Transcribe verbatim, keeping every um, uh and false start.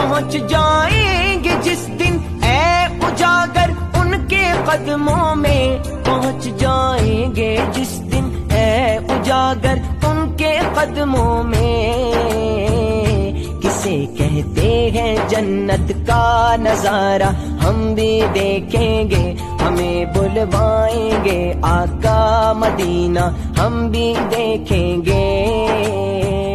पहुंच जाएंगे जिस दिन, ऐ उजागर उनके कदमों में पहुंच जाएंगे जिस दिन, ऐ उजागर उनके कदमों में। किसे कहते हैं जन्नत का नजारा, हम भी देखेंगे, हमें बुलवाएंगे आका मदीना, हम भी देखेंगे।